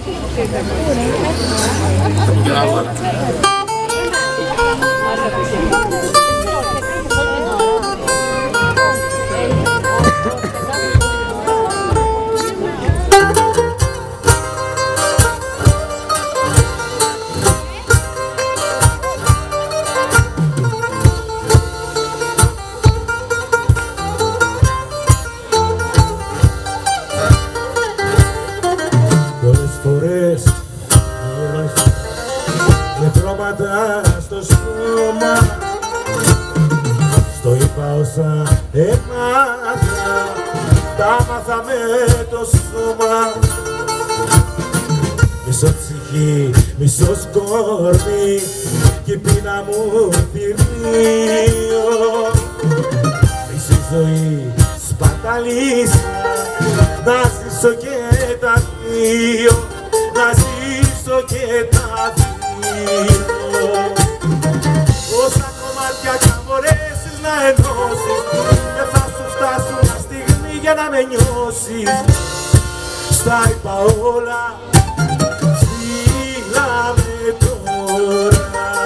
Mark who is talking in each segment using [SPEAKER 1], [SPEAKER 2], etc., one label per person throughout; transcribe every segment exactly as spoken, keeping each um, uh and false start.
[SPEAKER 1] Στο σώμα στο είπα όσα έμαθα, τα μάθα με το σώμα. Μισό ψυχή, μισό σκόρπι κι η πείνα μου θηρίο. Μισή ζωή σπαταλίσα, να ζήσω και τα δύο, να ζήσω και τα δύο. Όσα κομμάτια κι αν μπορέσεις να ενώσεις, δεν θα σου φτάσουν μια στιγμή για να με νιώσεις. Στα είπα όλα, στείλα με τώρα.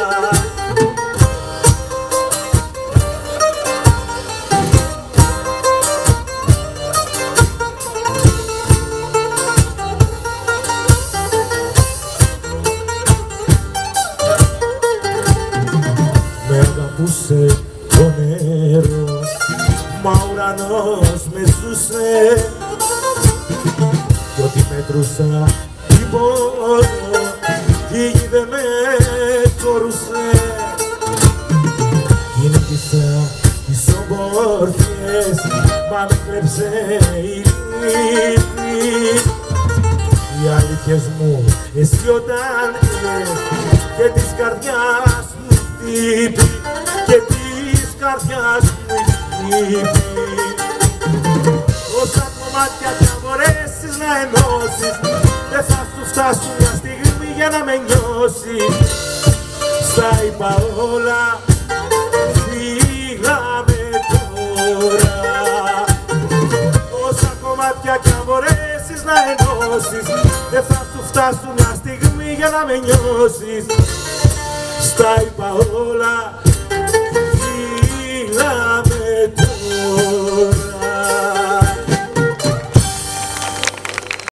[SPEAKER 1] Αγαπούσε το νερό, μα ο ουρανός με ζούσε κι ό,τι μέτρουσα την πόνο, η γη δεν με χωρούσε. Κυνήγησα τις ομπόρφιες, μα με κλέψε η λύπη. Οι αλήθειες μου αισιοτάνιες και της καρδιάς μου χτύπη, και της καρδιάς μου χτύπη. Όσα κομμάτια κι αν μπορέσεις να ενώσεις, δεν θα σου φτάσουν μια στιγμή για να με νιώσεις. Στα είπα όλα, φύγαμε τώρα. Όσα κομμάτια κι αν μπορέσεις να ενώσεις, δεν θα σου φτάσουν μια στιγμή για να με νιώσεις. Στα είπα όλα, φύγαμε